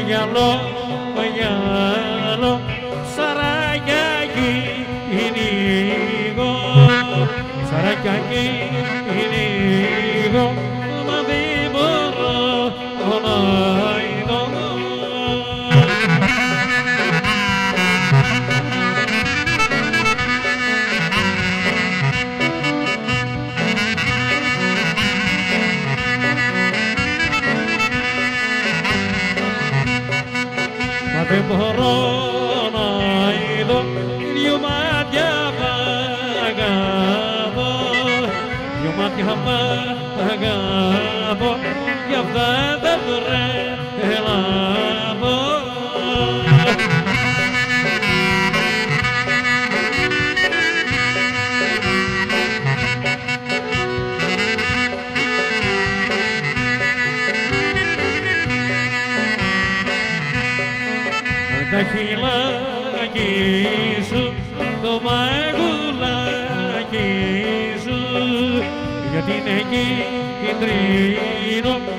μαγιαλό, μαγιαλό, σαραγιάκι είναι εγώ, σαραγιάκι είναι εγώ, μα δεν μπορώ να είδω. Μα δεν μπορώ να είδω δυο μάτια αγαπώ, δυο μάτια αγαπώ, γι' αυτά δεν τρελαθώ. Τα χειλάκι σου, το μαγουλάκι σου, γιατί είναι εκεί κεντρίνο